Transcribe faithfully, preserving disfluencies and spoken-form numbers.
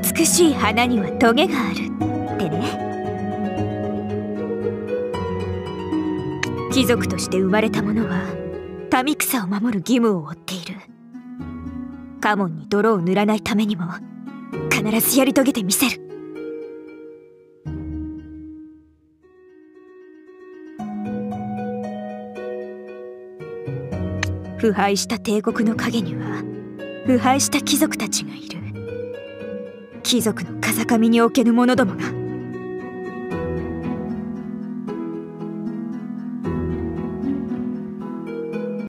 美しい花にはトゲがあるってね。貴族として生まれた者は民草を守る義務を負っている。家紋に泥を塗らないためにも必ずやり遂げてみせる。腐敗した帝国の陰には腐敗した貴族たちがいる。貴族の風上における者どもが